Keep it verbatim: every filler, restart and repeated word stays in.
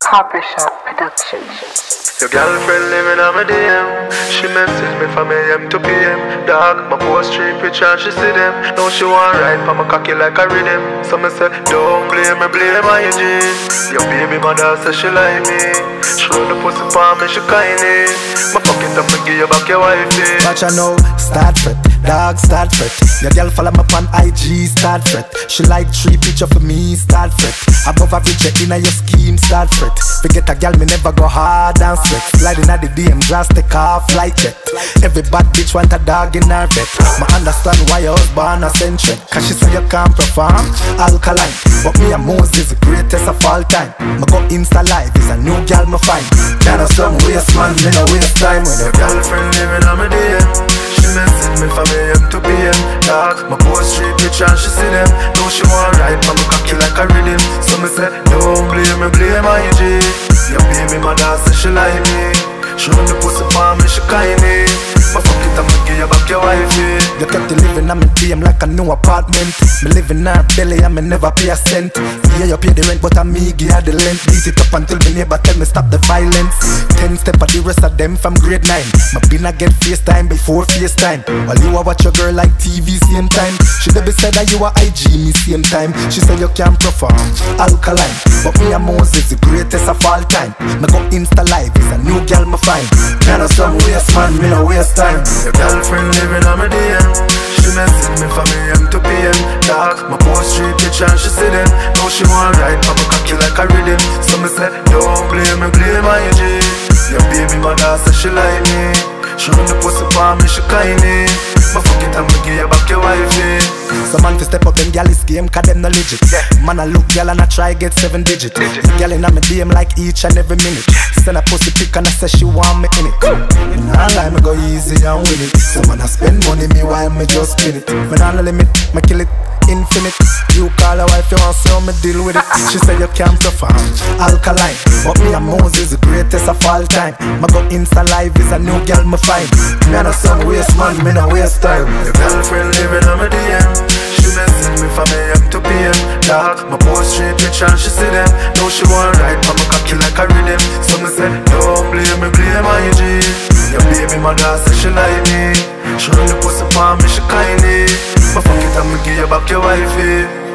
Copper Shop Productions. Your girlfriend living on my D M. She messaged me from A M to P M. Dog, my post three picture and she see them. Now she want ride pa my cocky like a rhythm. So me say, don't blame me, blame my G. Your baby mother say she like me. Show the pussy for me, she kindy. My pocket up and give you back your wifey. Watch her now, start fret, dog start fret. Your girl follow me on I G, start fret. She like three picture for me, start fret. Above average inna your scheme, start fret. Forget a girl, me never go hard and sweat. Sliding at the D M, just take off like jet. Every bad bitch want a dog in her bed. Me understand why your husband a centric. Cause she say you can't perform, alkaline. But me and Moses the greatest of all time. Me go Insta live, is a new girl me find. Kinda some waste man, me no waste time. When your girlfriend living on my D M. She message me from A M to P M. Dog, my post three picture and she see them. Now she want ride pa my cocky like a rhythm. So me say, don't blame me, blame my G. Your baby mother say she like me. Show the pussy for me, she kindy. My fuck it, I'ma give you back your wifey. You kept living on me D M like a new apartment. Me live in her belly and me never pay a cent. Yeah, you pay the rent but I me give her the length. Beat it up until me neighbor tell me stop the violence. Ten step of the rest of them from grade nine. My been a get FaceTime before FaceTime. While you a watch your girl like T V same time. She dey beside that you a I G me same time. She said you can't perform, alkaline. But me and Moses the greatest of all time. Me go Insta live, is a new girl me find. Kinda some waste man, me no waste time. Your girlfriend living on my D M. She messaged me from A M to P M. Dog, my post three picture and she see them. Now she want ride pa my cocky like a rhythm. So me say, don't blame me, blame my G. Your baby mother say she like me. Show the pussy for me, she kindy. My fuck it, I'ma give you back your wifey. Some man fi step up them gal is game cause them no legit. Yeah. Man I look gal and I try get seven digit. digit. Gal in a me D M like each and every minute. Send a pussy pic and I say she want me in it. Nah lie, me go easy and win it. Some man I spend money me while me just spin it. Me nah no limit, me kill it infinite. You call a wife, you want so me deal with it. She said you can't perform, alkaline. But me and Moses the greatest of all time. Me go Insta live, is a new gal me find. Me no some waste man, me no waste time. Your girlfriend living on my D M. She messaged me from A M to P M. Dog, my post three picture and she see them. Now she want ride pa my cocky like a rhythm. So me say, don't blame me, blame my G. Your baby mother say she like me. Show the pussy for me, she kindy. My fuck it, I'ma give you back your wifey.